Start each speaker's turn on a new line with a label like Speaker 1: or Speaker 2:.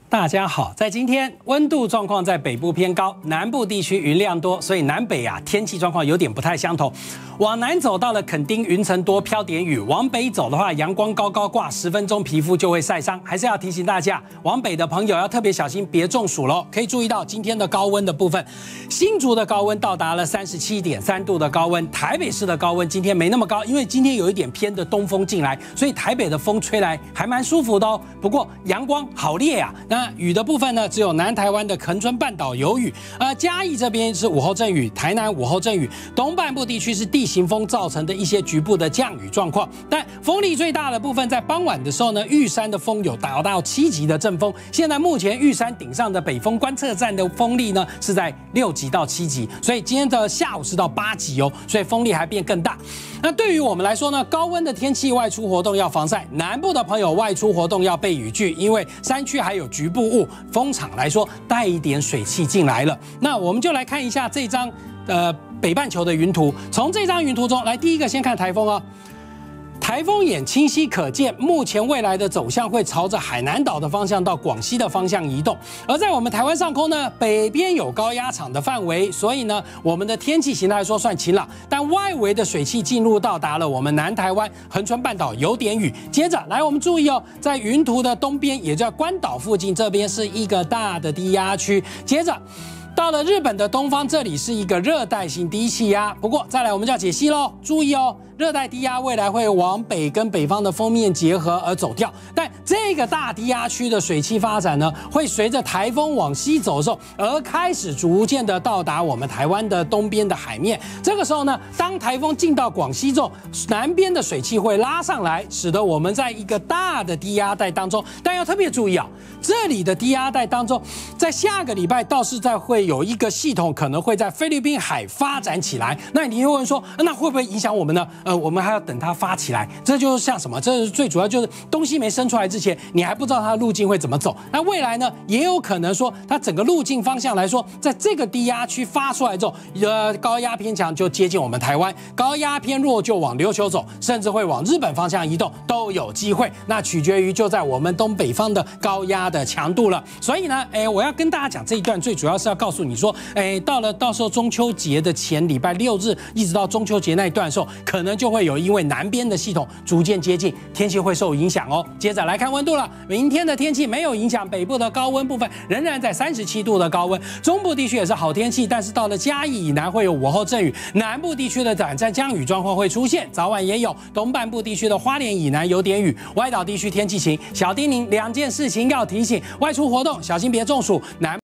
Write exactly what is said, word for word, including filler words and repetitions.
Speaker 1: 大家好，在今天温度状况在北部偏高，南部地区云量多，所以南北啊天气状况有点不太相同。往南走到了垦丁，云层多，飘点雨；往北走的话，阳光高高挂，十分钟皮肤就会晒伤。还是要提醒大家，往北的朋友要特别小心，别中暑喽。可以注意到今天的高温的部分，新竹的高温到达了三十七点三度的高温，台北市的高温今天没那么高，因为今天有一点偏的东风进来，所以台北的风吹来还蛮舒服的哦。不过阳光好烈啊，那雨的部分呢，只有南台湾的恒春半岛有雨，呃，嘉义这边是午后阵雨，台南午后阵雨，东半部地区是地形风造成的一些局部的降雨状况。但风力最大的部分在傍晚的时候呢，玉山的风有达到七级的阵风。现在目前玉山顶上的北风观测站的风力呢是在六级到七级，所以今天的下午是到八级哦，所以风力还变更大。那对于我们来说呢，高温的天气外出活动要防晒，南部的朋友外出活动要备雨具，因为山区还有局部雾，风场来说带一点水汽进来了。那我们就来看一下这张呃北半球的云图，从这张云图中来，第一个先看台风哦。台风眼清晰可见，目前未来的走向会朝着海南岛的方向到广西的方向移动。而在我们台湾上空呢，北边有高压场的范围，所以呢，我们的天气形态来说算晴朗，但外围的水汽进入到达了我们南台湾恒春半岛有点雨。接着来，我们注意哦，在云图的东边，也叫关岛附近，这边是一个大的低压区。接着到了日本的东方，这里是一个热带性低气压。不过再来，我们就要解析喽，注意哦。热带低压未来会往北跟北方的锋面结合而走掉，但这个大低压区的水汽发展呢，会随着台风往西走的时候，而开始逐渐的到达我们台湾的东边的海面。这个时候呢，当台风进到广西之后，南边的水汽会拉上来，使得我们在一个大的低压带当中。但要特别注意啊，这里的低压带当中，在下个礼拜倒是在会有一个系统可能会在菲律宾海发展起来。那你会问说，那会不会影响我们呢？呃，我们还要等它发起来，这就像什么？这是最主要就是东西没生出来之前，你还不知道它的路径会怎么走。那未来呢，也有可能说它整个路径方向来说，在这个低压区发出来之后，呃，高压偏强就接近我们台湾，高压偏弱就往琉球走，甚至会往日本方向移动，都有机会。那取决于就在我们东北方的高压的强度了。所以呢，哎，我要跟大家讲这一段，最主要是要告诉你说，哎，到了到时候中秋节的前礼拜六日，一直到中秋节那一段的时候，可能就会有。因为南边的系统逐渐接近，天气会受影响哦。接着来看温度了，明天的天气没有影响，北部的高温部分仍然在三十七度的高温，中部地区也是好天气，但是到了嘉义以南会有午后阵雨，南部地区的短暂降雨状况会出现，早晚也有。东半部地区的花莲以南有点雨，外岛地区天气晴。小叮咛两件事情要提醒：外出活动小心别中暑。南